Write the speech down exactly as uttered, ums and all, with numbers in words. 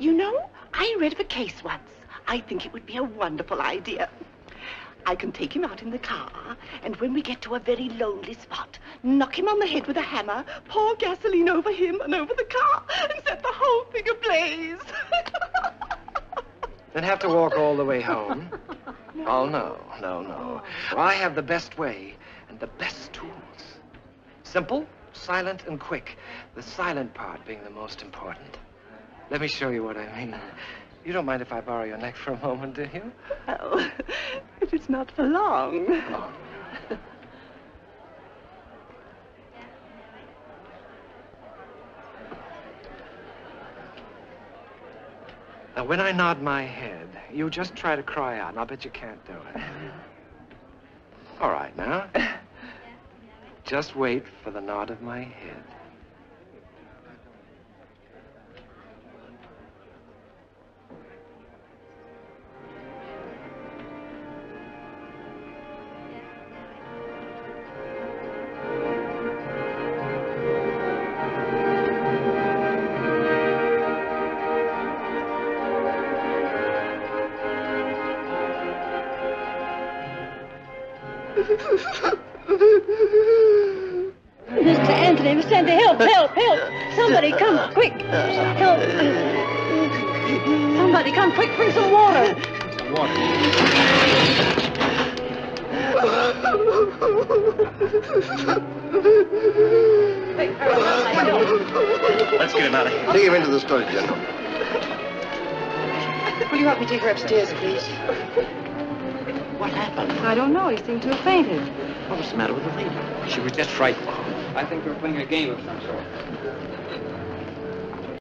You know, I read of a case once. I think it would be a wonderful idea. I can take him out in the car, and when we get to a very lonely spot, knock him on the head with a hammer, pour gasoline over him and over the car, and set the whole thing ablaze. Then have to walk all the way home? No. Oh, no, no, no. I have the best way and the best tools. Simple, silent, and quick. The silent part being the most important. Let me show you what I mean. You don't mind if I borrow your neck for a moment, do you? Well, if it's not for long. Oh. Now, when I nod my head, you just try to cry out, and I'll bet you can't do it. All right, now. Just wait for the nod of my head. Mister Anthony, Mister Anthony, help, help, help! Somebody come, quick! Help! Somebody come, quick, bring some water! Some water. Quick, hurry, help. Let's get him out of here. Take him into the storage, General. Will you help me take her upstairs, please? What happened? I don't know. He seemed to have fainted. What was the matter with the lady? She was just frightened. I think we were playing a game of some sort.